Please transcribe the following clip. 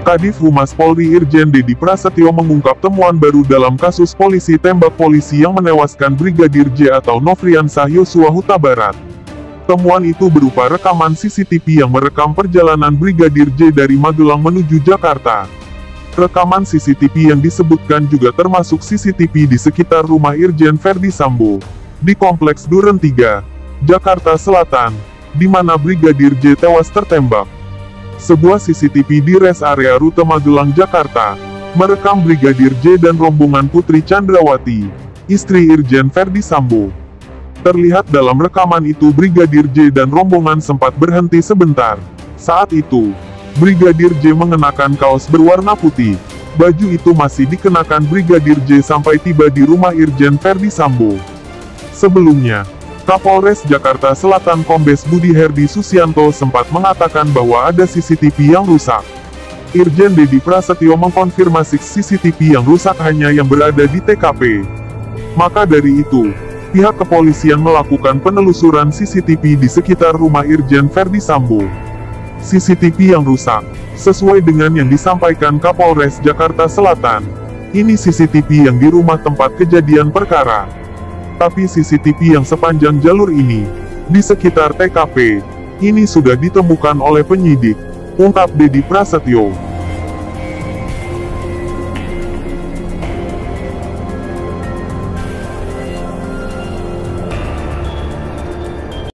Kadif Humas Polri Irjen Dedi Prasetyo mengungkap temuan baru dalam kasus polisi tembak polisi yang menewaskan Brigadir J atau Nofriansah Yosua Huta Barat. Temuan itu berupa rekaman CCTV yang merekam perjalanan Brigadir J dari Magelang menuju Jakarta. Rekaman CCTV yang disebutkan juga termasuk CCTV di sekitar rumah Irjen Verdi Sambo, di Kompleks Duren 3, Jakarta Selatan, di mana Brigadir J tewas tertembak. Sebuah CCTV di res area rute Magelang, Jakarta, merekam Brigadir J dan rombongan Putri Chandrawati, istri Irjen Verdi Sambo. Terlihat dalam rekaman itu Brigadir J dan rombongan sempat berhenti sebentar. Saat itu, Brigadir J mengenakan kaos berwarna putih. Baju itu masih dikenakan Brigadir J sampai tiba di rumah Irjen Verdi Sambo. Sebelumnya, Kapolres Jakarta Selatan Kombes Budi Herdi Susianto sempat mengatakan bahwa ada CCTV yang rusak. Irjen Dedi Prasetyo mengkonfirmasi CCTV yang rusak hanya yang berada di TKP. Maka dari itu, pihak kepolisian melakukan penelusuran CCTV di sekitar rumah Irjen Verdi Sambo. CCTV yang rusak, sesuai dengan yang disampaikan Kapolres Jakarta Selatan, ini CCTV yang di rumah tempat kejadian perkara. Tapi CCTV yang sepanjang jalur ini, di sekitar TKP, ini sudah ditemukan oleh penyidik, ungkap Dedi Prasetyo.